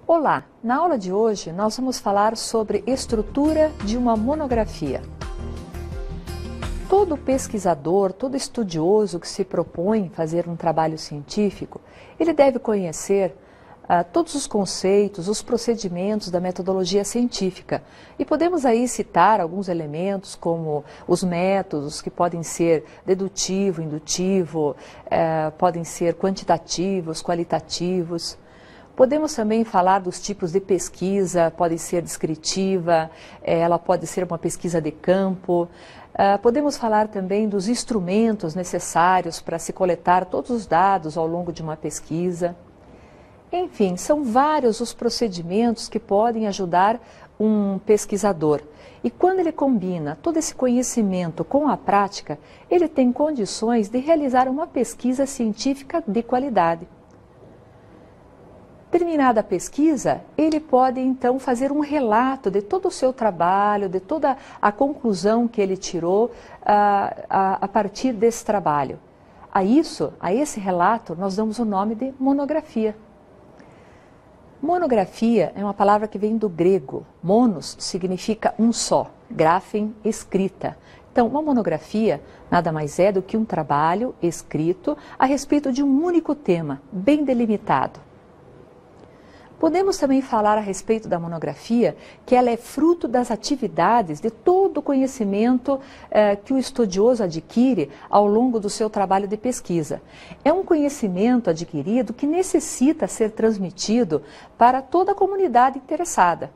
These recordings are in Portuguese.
Olá! Na aula de hoje nós vamos falar sobre estrutura de uma monografia. Todo pesquisador, todo estudioso que se propõe fazer um trabalho científico, ele deve conhecer todos os conceitos, os procedimentos da metodologia científica. E podemos aí citar alguns elementos como os métodos que podem ser dedutivo, indutivo, podem ser quantitativos, qualitativos. Podemos também falar dos tipos de pesquisa, pode ser descritiva, ela pode ser uma pesquisa de campo. Podemos falar também dos instrumentos necessários para se coletar todos os dados ao longo de uma pesquisa. Enfim, são vários os procedimentos que podem ajudar um pesquisador. E quando ele combina todo esse conhecimento com a prática, ele tem condições de realizar uma pesquisa científica de qualidade. Terminada a pesquisa, ele pode então fazer um relato de todo o seu trabalho, de toda a conclusão que ele tirou a partir desse trabalho. A esse relato, nós damos o nome de monografia. Monografia é uma palavra que vem do grego. Monos significa um só, graphem, escrita. Então, uma monografia nada mais é do que um trabalho escrito a respeito de um único tema, bem delimitado. Podemos também falar a respeito da monografia, que ela é fruto das atividades, de todo o conhecimento que o estudioso adquire ao longo do seu trabalho de pesquisa. É um conhecimento adquirido que necessita ser transmitido para toda a comunidade interessada.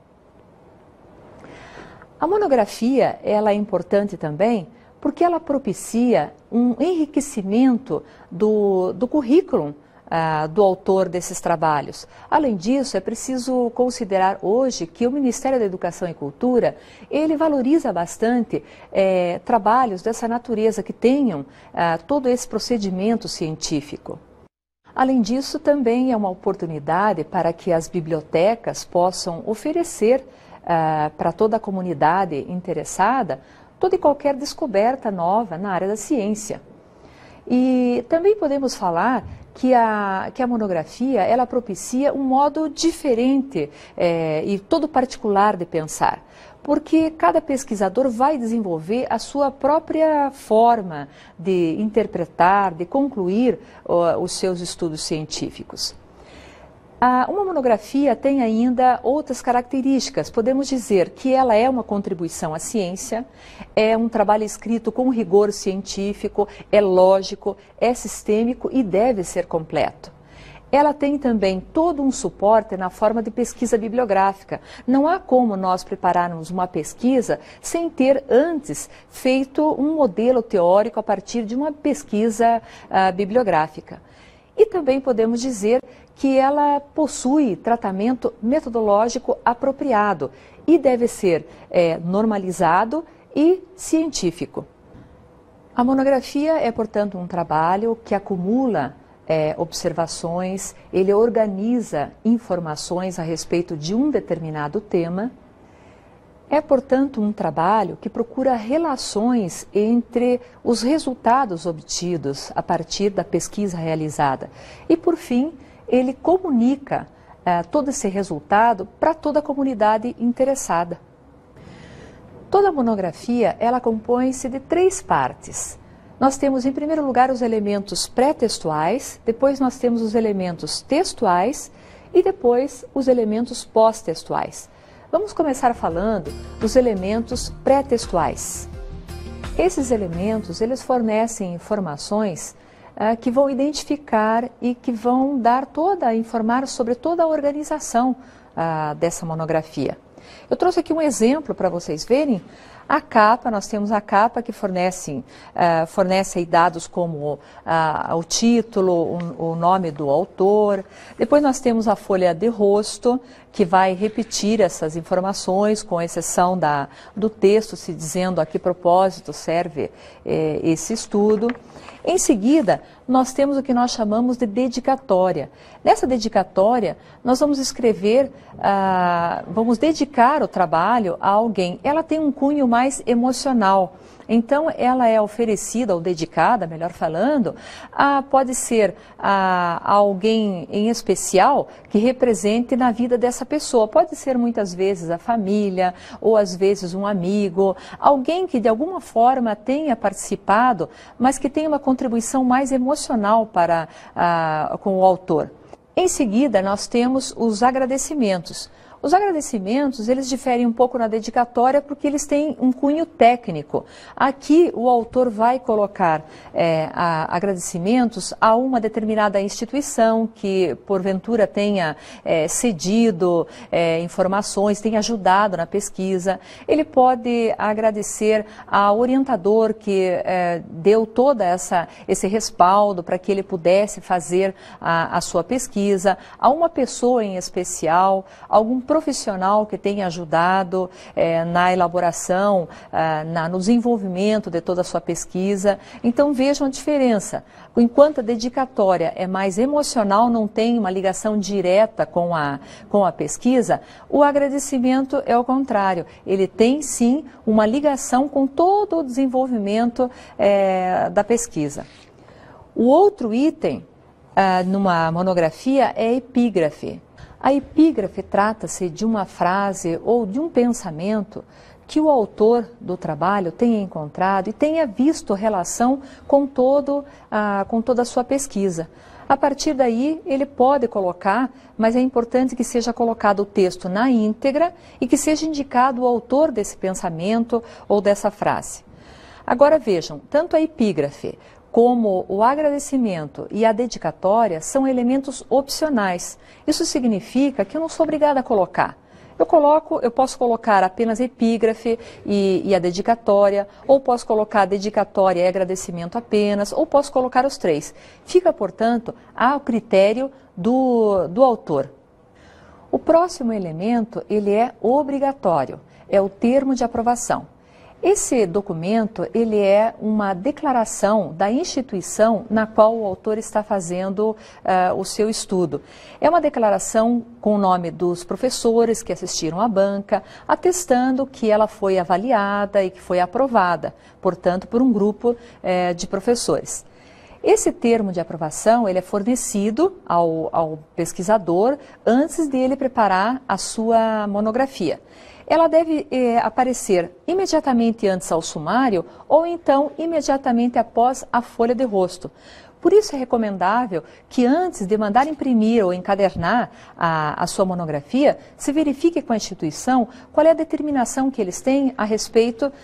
A monografia, ela é importante também porque ela propicia um enriquecimento do currículo do autor desses trabalhos. Além disso, é preciso considerar hoje que o Ministério da Educação e Cultura, ele valoriza bastante trabalhos dessa natureza que tenham todo esse procedimento científico. Além disso, também é uma oportunidade para que as bibliotecas possam oferecer para toda a comunidade interessada toda e qualquer descoberta nova na área da ciência. E também podemos falar que a monografia, ela propicia um modo diferente e todo particular de pensar, porque cada pesquisador vai desenvolver a sua própria forma de interpretar, de concluir os seus estudos científicos. Uma monografia tem ainda outras características. Podemos dizer que ela é uma contribuição à ciência, é um trabalho escrito com rigor científico, é lógico, é sistêmico e deve ser completo. Ela tem também todo um suporte na forma de pesquisa bibliográfica. Não há como nós prepararmos uma pesquisa sem ter antes feito um modelo teórico a partir de uma pesquisa bibliográfica. E também podemos dizer que ela possui tratamento metodológico apropriado e deve ser normalizado e científico. A monografia é, portanto, um trabalho que acumula observações, ele organiza informações a respeito de um determinado tema. É, portanto, um trabalho que procura relações entre os resultados obtidos a partir da pesquisa realizada. E, por fim, ele comunica todo esse resultado para toda a comunidade interessada. Toda a monografia, ela compõe-se de 3 partes. Nós temos, em primeiro lugar, os elementos pré-textuais, depois nós temos os elementos textuais e depois os elementos pós-textuais. Vamos começar falando dos elementos pré-textuais. Esses elementos, eles fornecem informações que vão identificar e que vão informar sobre toda a organização dessa monografia. Eu trouxe aqui um exemplo para vocês verem. A capa, nós temos a capa que fornece aí dados como o título, o nome do autor. Depois nós temos a folha de rosto, que vai repetir essas informações, com exceção do texto se dizendo a que propósito serve esse estudo. Em seguida, nós temos o que nós chamamos de dedicatória. Nessa dedicatória, nós vamos escrever, vamos dedicar o trabalho a alguém. Ela tem um cunho mais emocional. Então, ela é oferecida ou dedicada, melhor falando, pode ser a alguém em especial que represente na vida dessa pessoa. Pode ser muitas vezes a família ou às vezes um amigo, alguém que de alguma forma tenha participado, mas que tenha uma contribuição mais emocional com o autor. Em seguida, nós temos os agradecimentos. Os agradecimentos, eles diferem um pouco na dedicatória porque eles têm um cunho técnico. Aqui, o autor vai colocar agradecimentos a uma determinada instituição que, porventura, tenha cedido informações, tenha ajudado na pesquisa. Ele pode agradecer ao orientador que deu todo esse respaldo para que ele pudesse fazer a sua pesquisa, a uma pessoa em especial, algum profissional que tenha ajudado na elaboração, no desenvolvimento de toda a sua pesquisa. Então vejam a diferença. Enquanto a dedicatória é mais emocional, não tem uma ligação direta com a pesquisa, o agradecimento é o contrário. Ele tem sim uma ligação com todo o desenvolvimento da pesquisa. O outro item numa monografia é a epígrafe. A epígrafe trata-se de uma frase ou de um pensamento que o autor do trabalho tenha encontrado e tenha visto relação com toda a sua pesquisa. A partir daí, ele pode colocar, mas é importante que seja colocado o texto na íntegra e que seja indicado o autor desse pensamento ou dessa frase. Agora vejam, tanto a epígrafe como o agradecimento e a dedicatória são elementos opcionais. Isso significa que eu não sou obrigada a colocar. Eu posso colocar apenas epígrafe e a dedicatória, ou posso colocar a dedicatória e agradecimento apenas, ou posso colocar os três. Fica, portanto, ao critério do autor. O próximo elemento, ele é obrigatório, é o termo de aprovação. Esse documento, ele é uma declaração da instituição na qual o autor está fazendo o seu estudo. É uma declaração com o nome dos professores que assistiram à banca, atestando que ela foi avaliada e que foi aprovada, portanto, por um grupo de professores. Esse termo de aprovação, ele é fornecido ao pesquisador antes de ele preparar a sua monografia. Ela deve aparecer imediatamente antes ao sumário ou então imediatamente após a folha de rosto. Por isso é recomendável que antes de mandar imprimir ou encadernar a sua monografia, se verifique com a instituição qual é a determinação que eles têm a respeito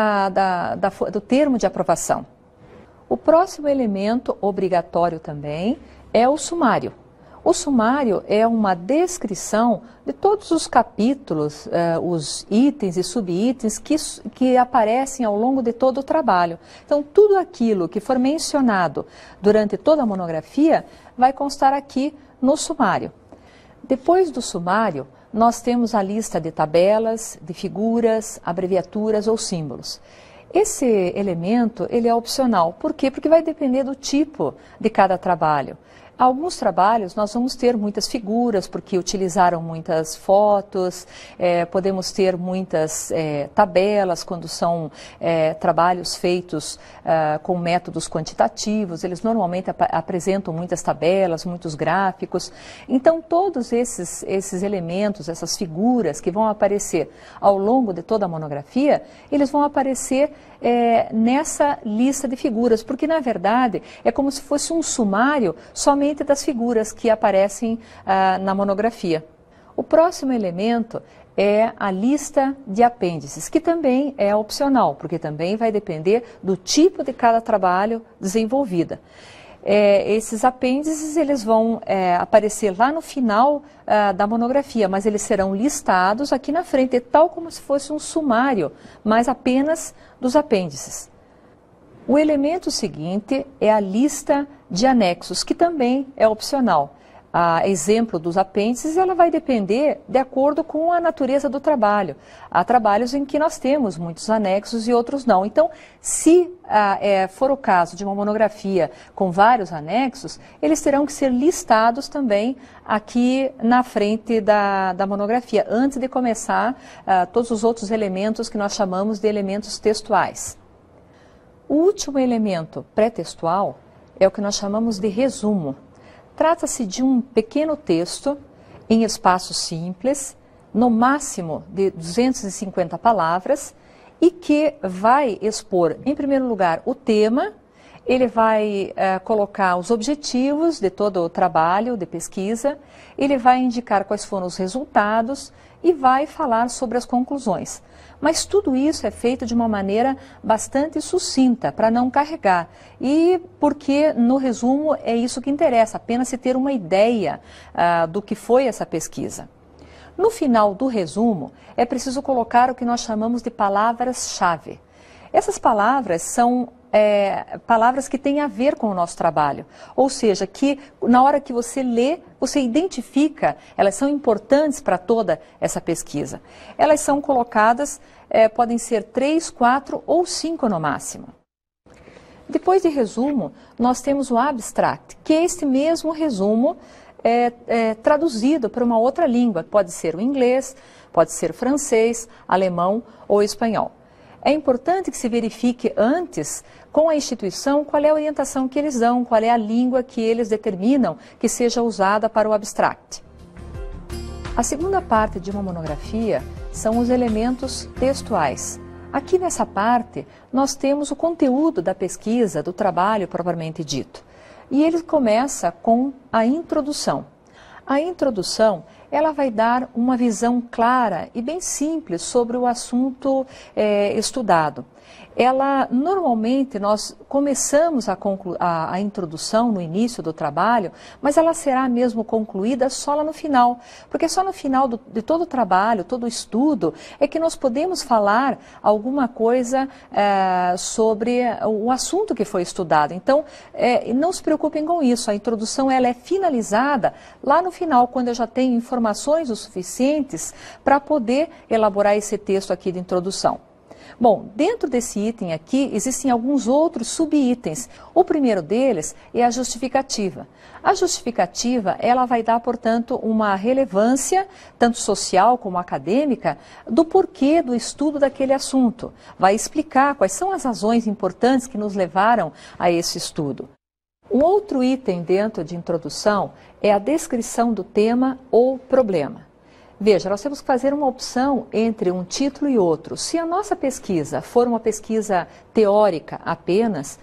do termo de aprovação. O próximo elemento obrigatório também é o sumário. O sumário é uma descrição de todos os capítulos, os itens e subitens que aparecem ao longo de todo o trabalho. Então, tudo aquilo que for mencionado durante toda a monografia vai constar aqui no sumário. Depois do sumário, nós temos a lista de tabelas, de figuras, abreviaturas ou símbolos. Esse elemento, ele é opcional. Por quê? Porque vai depender do tipo de cada trabalho. Alguns trabalhos nós vamos ter muitas figuras, porque utilizaram muitas fotos, podemos ter muitas tabelas, quando são trabalhos feitos com métodos quantitativos, eles normalmente apresentam muitas tabelas, muitos gráficos. Então, todos esses elementos, essas figuras que vão aparecer ao longo de toda a monografia, eles vão aparecer nessa lista de figuras, porque, na verdade, é como se fosse um sumário somente das figuras que aparecem na monografia. O próximo elemento é a lista de apêndices, que também é opcional, porque também vai depender do tipo de cada trabalho desenvolvido. Esses apêndices eles vão aparecer lá no final da monografia, mas eles serão listados aqui na frente, tal como se fosse um sumário, mas apenas dos apêndices. O elemento seguinte é a lista de anexos, que também é opcional. Exemplo dos apêndices, ela vai depender de acordo com a natureza do trabalho. Há trabalhos em que nós temos muitos anexos e outros não. Então, se for o caso de uma monografia com vários anexos, eles terão que ser listados também aqui na frente da monografia, antes de começar todos os outros elementos que nós chamamos de elementos textuais. O último elemento pré-textual é o que nós chamamos de resumo. Trata-se de um pequeno texto em espaço simples, no máximo de 250 palavras, e que vai expor, em primeiro lugar, o tema. Ele vai colocar os objetivos de todo o trabalho de pesquisa, ele vai indicar quais foram os resultados e vai falar sobre as conclusões. Mas tudo isso é feito de uma maneira bastante sucinta, para não carregar. E porque, no resumo, é isso que interessa, apenas se ter uma ideia do que foi essa pesquisa. No final do resumo, é preciso colocar o que nós chamamos de palavras-chave. Essas palavras são palavras que têm a ver com o nosso trabalho, ou seja, que na hora que você lê, você identifica, elas são importantes para toda essa pesquisa. Elas são colocadas, podem ser 3, 4 ou 5 no máximo. Depois de resumo, nós temos o abstract, que é este mesmo resumo traduzido para uma outra língua, pode ser o inglês, pode ser francês, alemão ou espanhol. É importante que se verifique antes com a instituição qual é a orientação que eles dão, qual é a língua que eles determinam que seja usada para o abstract. A segunda parte de uma monografia são os elementos textuais. Aqui nessa parte nós temos o conteúdo da pesquisa, do trabalho propriamente dito. E ele começa com a introdução. A introdução, ela vai dar uma visão clara e bem simples sobre o assunto estudado. Normalmente, nós começamos a introdução no início do trabalho, mas ela será mesmo concluída só lá no final. Porque só no final de todo o trabalho, todo o estudo, é que nós podemos falar alguma coisa sobre o assunto que foi estudado. Então, não se preocupem com isso, a introdução ela é finalizada lá no final, quando eu já tenho informações o suficientes para poder elaborar esse texto aqui de introdução. Bom, dentro desse item aqui existem alguns outros subitens. O primeiro deles é a justificativa. A justificativa, ela vai dar, portanto, uma relevância, tanto social como acadêmica, do porquê do estudo daquele assunto. Vai explicar quais são as razões importantes que nos levaram a esse estudo. O outro item dentro de introdução é a descrição do tema ou problema. Veja, nós temos que fazer uma opção entre um título e outro. Se a nossa pesquisa for uma pesquisa teórica apenas,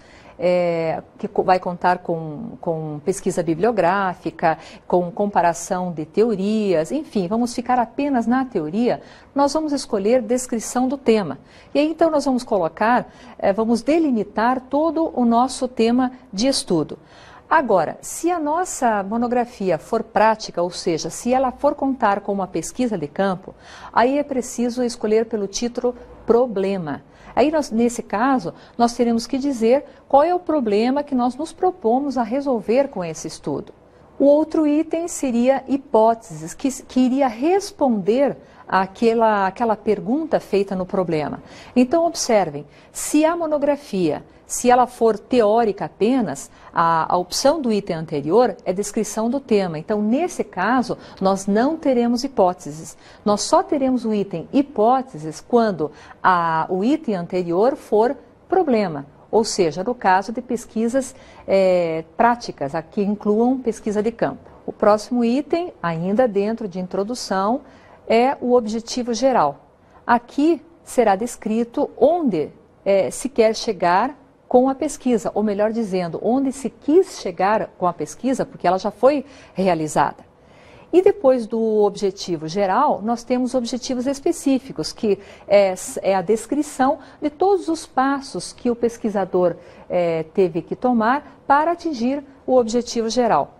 que vai contar com pesquisa bibliográfica, com comparação de teorias, enfim, vamos ficar apenas na teoria, nós vamos escolher descrição do tema. E aí então nós vamos colocar, vamos delimitar todo o nosso tema de estudo. Agora, se a nossa monografia for prática, ou seja, se ela for contar com uma pesquisa de campo, aí é preciso escolher pelo título problema. Aí, nesse caso, nós teremos que dizer qual é o problema que nós nos propomos a resolver com esse estudo. O outro item seria hipóteses, que iria responder àquela pergunta feita no problema. Então, observem, se a monografia, se ela for teórica apenas, a opção do item anterior é descrição do tema. Então, nesse caso, nós não teremos hipóteses. Nós só teremos o item hipóteses quando o item anterior for problema. Ou seja, no caso de pesquisas práticas, que incluam pesquisa de campo. O próximo item, ainda dentro de introdução, é o objetivo geral. Aqui será descrito onde se quer chegar com a pesquisa, ou melhor dizendo, onde se quis chegar com a pesquisa, porque ela já foi realizada. E depois do objetivo geral, nós temos objetivos específicos, que é a descrição de todos os passos que o pesquisador teve que tomar para atingir o objetivo geral.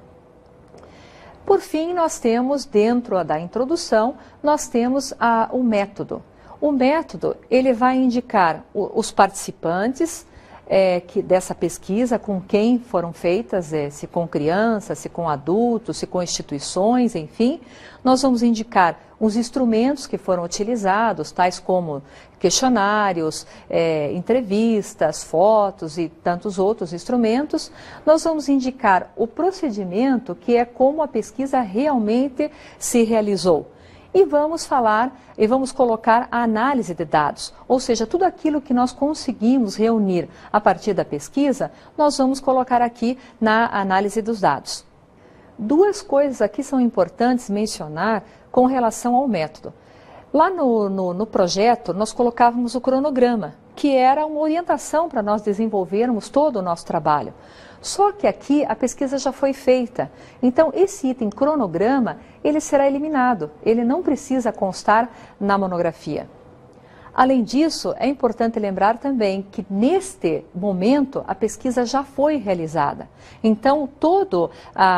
Por fim, nós temos, dentro da introdução, nós temos o método. O método, ele vai indicar os participantes dessa pesquisa, com quem foram feitas, se com crianças, se com adultos, se com instituições, enfim. Nós vamos indicar os instrumentos que foram utilizados, tais como questionários, entrevistas, fotos e tantos outros instrumentos. Nós vamos indicar o procedimento, que é como a pesquisa realmente se realizou. E vamos falar e vamos colocar a análise de dados, ou seja, tudo aquilo que nós conseguimos reunir a partir da pesquisa, nós vamos colocar aqui na análise dos dados. Duas coisas aqui são importantes mencionar com relação ao método. Lá no projeto, nós colocávamos o cronograma, que era uma orientação para nós desenvolvermos todo o nosso trabalho. Só que aqui a pesquisa já foi feita, então esse item cronograma, ele será eliminado, ele não precisa constar na monografia. Além disso, é importante lembrar também que neste momento a pesquisa já foi realizada. Então, todo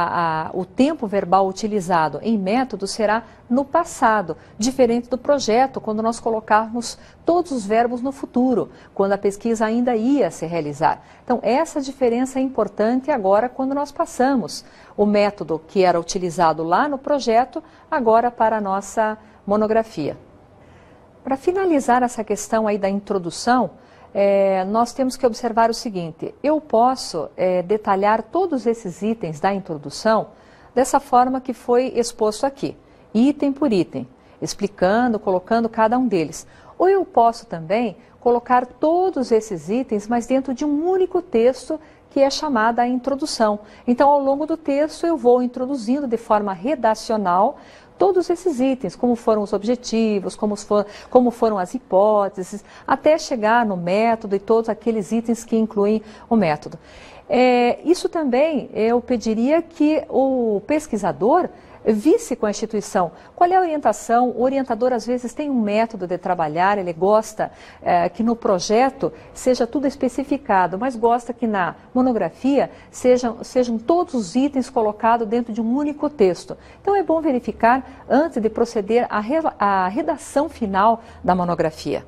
o tempo verbal utilizado em método será no passado, diferente do projeto, quando nós colocarmos todos os verbos no futuro, quando a pesquisa ainda ia se realizar. Então, essa diferença é importante agora quando nós passamos o método que era utilizado lá no projeto, agora para a nossa monografia. Para finalizar essa questão aí da introdução, nós temos que observar o seguinte: eu posso detalhar todos esses itens da introdução dessa forma que foi exposto aqui, item por item, explicando, colocando cada um deles. Ou eu posso também colocar todos esses itens, mas dentro de um único texto que é chamada a introdução. Então, ao longo do texto, eu vou introduzindo de forma redacional todos esses itens, como foram os objetivos, como foram as hipóteses, até chegar no método e todos aqueles itens que incluem o método. Isso também eu pediria que o pesquisador visse com a instituição qual é a orientação. O orientador às vezes tem um método de trabalhar, ele gosta que no projeto seja tudo especificado, mas gosta que na monografia sejam todos os itens colocados dentro de um único texto. Então é bom verificar antes de proceder à redação final da monografia.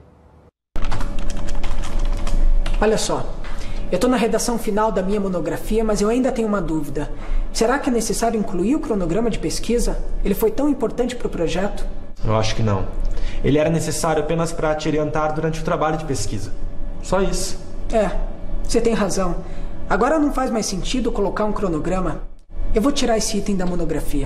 Olha só, eu estou na redação final da minha monografia, mas eu ainda tenho uma dúvida. Será que é necessário incluir o cronograma de pesquisa? Ele foi tão importante para o projeto? Eu acho que não. Ele era necessário apenas para te orientar durante o trabalho de pesquisa. Só isso. Você tem razão. Agora não faz mais sentido colocar um cronograma. Eu vou tirar esse item da monografia.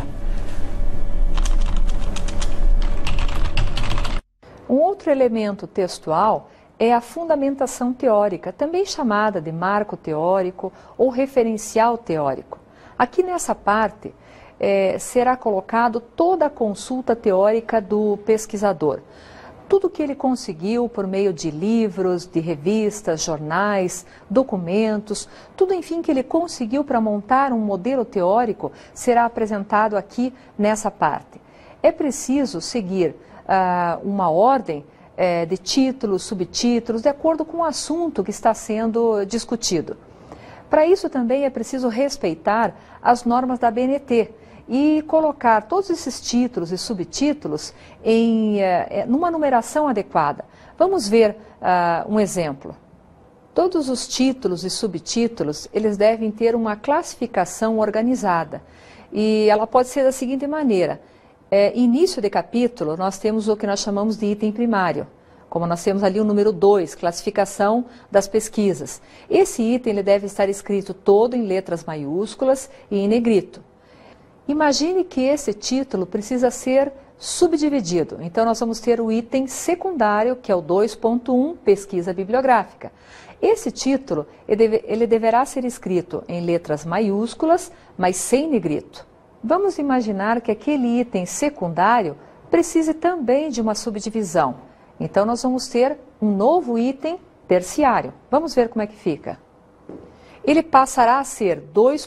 Um outro elemento textual é a fundamentação teórica, também chamada de marco teórico ou referencial teórico. Aqui nessa parte será colocado toda a consulta teórica do pesquisador. Tudo que ele conseguiu por meio de livros, de revistas, jornais, documentos, tudo enfim que ele conseguiu para montar um modelo teórico será apresentado aqui nessa parte. É preciso seguir uma ordem de títulos, subtítulos, de acordo com o assunto que está sendo discutido. Para isso também é preciso respeitar as normas da ABNT e colocar todos esses títulos e subtítulos numa numeração adequada. Vamos ver um exemplo. Todos os títulos e subtítulos, eles devem ter uma classificação organizada e ela pode ser da seguinte maneira. Início de capítulo, nós temos o que nós chamamos de item primário, como nós temos ali o número 2, classificação das pesquisas. Esse item ele deve estar escrito todo em letras maiúsculas e em negrito. Imagine que esse título precisa ser subdividido. Então, nós vamos ter o item secundário, que é o 2.1, pesquisa bibliográfica. Esse título ele deverá ser escrito em letras maiúsculas, mas sem negrito. Vamos imaginar que aquele item secundário precise também de uma subdivisão. Então, nós vamos ter um novo item terciário. Vamos ver como é que fica. Ele passará a ser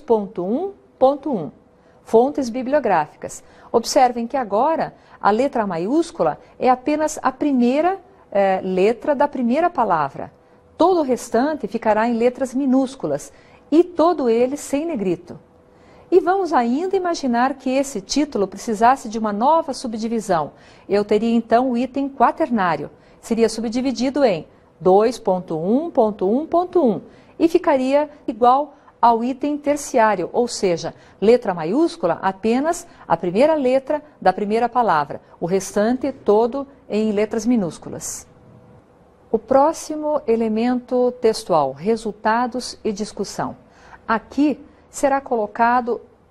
2.1.1, fontes bibliográficas. Observem que agora a letra maiúscula é apenas a primeira letra da primeira palavra. Todo o restante ficará em letras minúsculas e todo ele sem negrito. E vamos ainda imaginar que esse título precisasse de uma nova subdivisão. Eu teria então o item quaternário. Seria subdividido em 2.1.1.1 e ficaria igual ao item terciário, ou seja, letra maiúscula apenas a primeira letra da primeira palavra, o restante todo em letras minúsculas. O próximo elemento textual, resultados e discussão. Aqui será colocado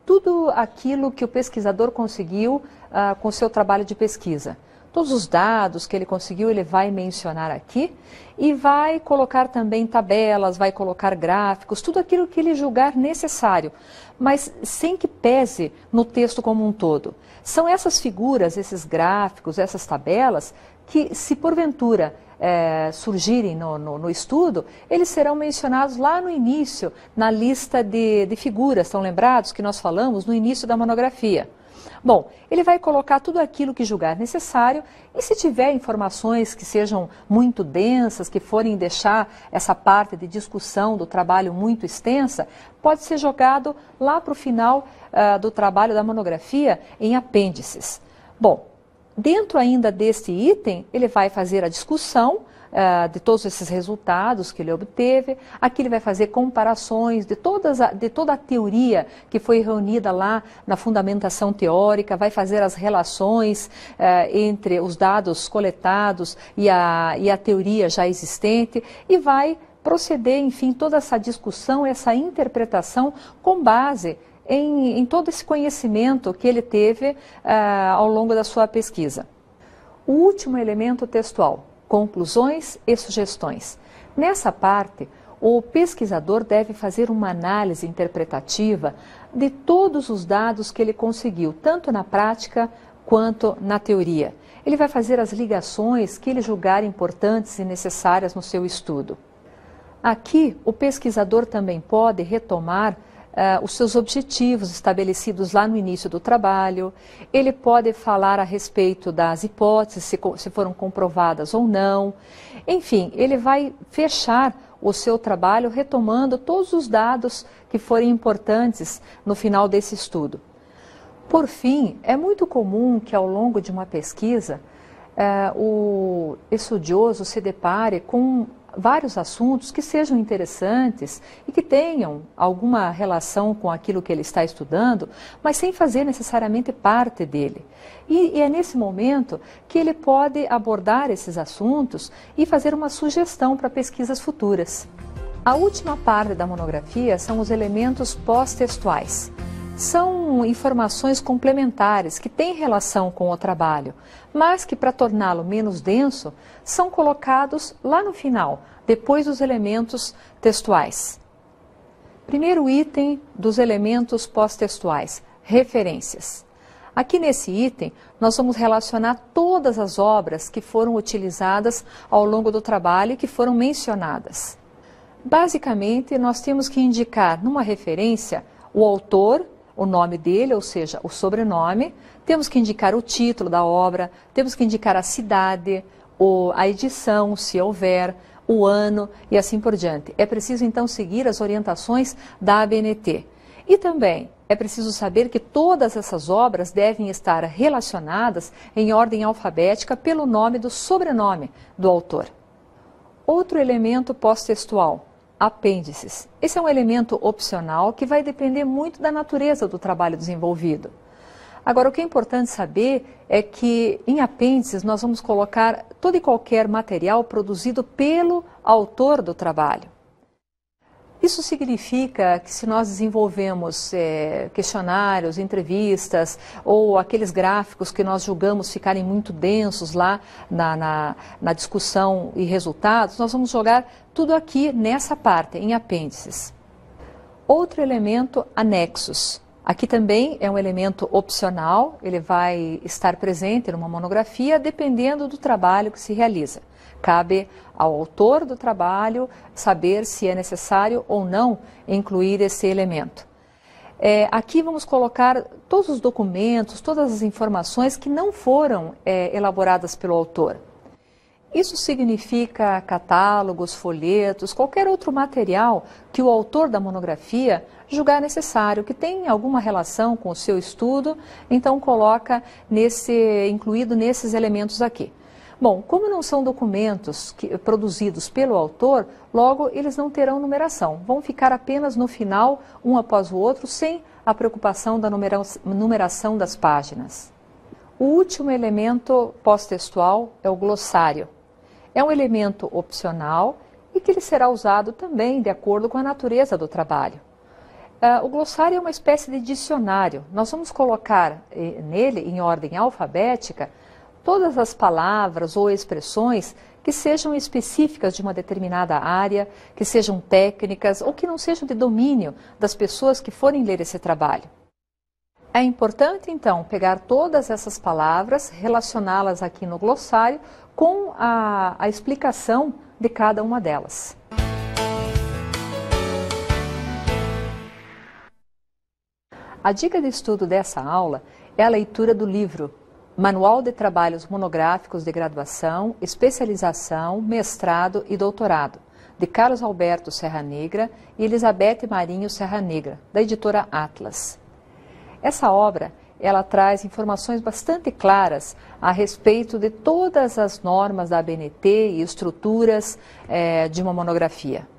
tudo aquilo que o pesquisador conseguiu com o seu trabalho de pesquisa. Todos os dados que ele conseguiu, ele vai mencionar aqui e vai colocar também tabelas, vai colocar gráficos, tudo aquilo que ele julgar necessário, mas sem que pese no texto como um todo. São essas figuras, esses gráficos, essas tabelas, que se porventura surgirem no estudo, eles serão mencionados lá no início, na lista de figuras, estão lembrados que nós falamos no início da monografia. Bom, ele vai colocar tudo aquilo que julgar necessário e se tiver informações que sejam muito densas, que forem deixar essa parte de discussão do trabalho muito extensa, pode ser jogado lá para o final do trabalho da monografia em apêndices. Bom, dentro ainda deste item, ele vai fazer a discussão de todos esses resultados que ele obteve. Aqui ele vai fazer comparações de toda a teoria que foi reunida lá na fundamentação teórica, vai fazer as relações entre os dados coletados e a teoria já existente e vai proceder, enfim, toda essa discussão, essa interpretação com base em todo esse conhecimento que ele teve ao longo da sua pesquisa. O último elemento textual: conclusões e sugestões. Nessa parte, o pesquisador deve fazer uma análise interpretativa de todos os dados que ele conseguiu, tanto na prática quanto na teoria. Ele vai fazer as ligações que ele julgar importantes e necessárias no seu estudo. Aqui, o pesquisador também pode retomar os seus objetivos estabelecidos lá no início do trabalho. Ele pode falar a respeito das hipóteses, se foram comprovadas ou não. Enfim, ele vai fechar o seu trabalho retomando todos os dados que forem importantes no final desse estudo. Por fim, é muito comum que ao longo de uma pesquisa o estudioso se depare com vários assuntos que sejam interessantes e que tenham alguma relação com aquilo que ele está estudando, mas sem fazer necessariamente parte dele. E é nesse momento que ele pode abordar esses assuntos e fazer uma sugestão para pesquisas futuras. A última parte da monografia são os elementos pós-textuais. São informações complementares que têm relação com o trabalho, mas que, para torná-lo menos denso, são colocados lá no final, depois dos elementos textuais. Primeiro item dos elementos pós-textuais: referências. Aqui nesse item, nós vamos relacionar todas as obras que foram utilizadas ao longo do trabalho e que foram mencionadas. Basicamente, nós temos que indicar numa referência o autor, o nome dele, ou seja, o sobrenome, temos que indicar o título da obra, temos que indicar a cidade, a edição, se houver, o ano e assim por diante. É preciso então seguir as orientações da ABNT. E também é preciso saber que todas essas obras devem estar relacionadas em ordem alfabética pelo nome do sobrenome do autor. Outro elemento pós-textual: apêndices. Esse é um elemento opcional que vai depender muito da natureza do trabalho desenvolvido. Agora, o que é importante saber é que em apêndices nós vamos colocar todo e qualquer material produzido pelo autor do trabalho. Isso significa que se nós desenvolvemos questionários, entrevistas ou aqueles gráficos que nós julgamos ficarem muito densos lá na discussão e resultados, nós vamos jogar tudo aqui nessa parte, em apêndices. Outro elemento: anexos. Aqui também é um elemento opcional, ele vai estar presente numa monografia dependendo do trabalho que se realiza. Cabe ao autor do trabalho saber se é necessário ou não incluir esse elemento. Aqui vamos colocar todos os documentos, todas as informações que não foram elaboradas pelo autor. Isso significa catálogos, folhetos, qualquer outro material que o autor da monografia julgar necessário, que tem alguma relação com o seu estudo, então coloca incluído nesses elementos aqui. Bom, como não são documentos produzidos pelo autor, logo eles não terão numeração, vão ficar apenas no final, um após o outro, sem a preocupação da numeração das páginas. O último elemento pós-textual é o glossário. É um elemento opcional e que ele será usado também de acordo com a natureza do trabalho. O glossário é uma espécie de dicionário. Nós vamos colocar nele, em ordem alfabética, todas as palavras ou expressões que sejam específicas de uma determinada área, que sejam técnicas ou que não sejam de domínio das pessoas que forem ler esse trabalho. É importante, então, pegar todas essas palavras, relacioná-las aqui no glossário com a explicação de cada uma delas. A dica de estudo dessa aula é a leitura do livro Manual de Trabalhos Monográficos de Graduação, Especialização, Mestrado e Doutorado, de Carlos Alberto Serra Negra e Elizabeth Marinho Serra Negra, da editora Atlas. Essa obra, ela traz informações bastante claras a respeito de todas as normas da ABNT e estruturas de uma monografia.